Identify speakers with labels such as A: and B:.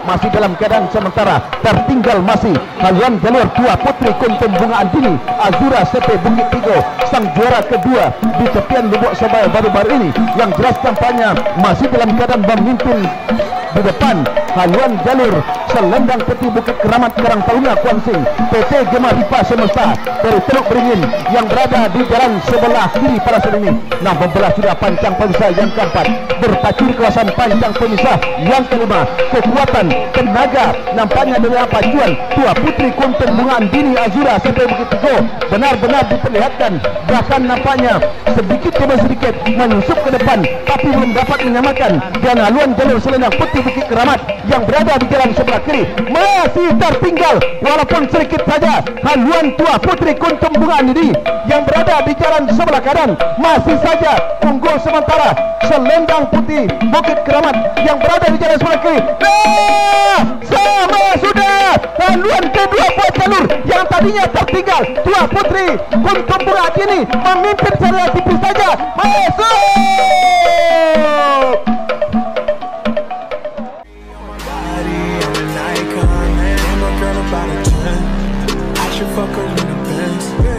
A: masih dalam keadaan sementara. Tertinggal masih haluan jalur Tua Putri Kuntum Bunga Andini Azura CP Bukit Tigo, sang juara kedua di tepian Lubuk Surabaya baru-baru ini. Yang jelas tampaknya masih dalam keadaan memimpin di depan haluan jalur Selendang Putih Bukit Keramat Karang Taruna Kuansing PT Gema Ripa Semesta dari Teluk Beringin yang berada di jalan sebelah kiri pada saat ini. Nah, membelah sudah pancang pemisah yang keempat, berpacu di kawasan pancang pemisah yang kelima. Kekuatan tenaga nampaknya dari pacuan Tua Putri Kuntum Bunga Andini Azura sampai Bukit Tigo benar-benar diperlihatkan, bahkan nampaknya sedikit demi sedikit menyusup ke depan, tapi belum dapat menyamakan. Dan haluan jalur Selendang Putih Bukit Keramat yang berada di jalan sebelah kiri masih tertinggal walaupun sedikit saja. Haluan Tua Putri Kuntum Bunga Andini yang berada di jalan sebelah kanan masih saja unggul sementara. Selendang Putih Bukit Keramat yang berada di jalan sebelah kiri, nah, sama sudah haluan kedua buat jalur yang tadinya tertinggal. Tua Putri Kuntum Bunga Andini memimpin secara tipis saja, masuk.
B: Fuck her in the Benz.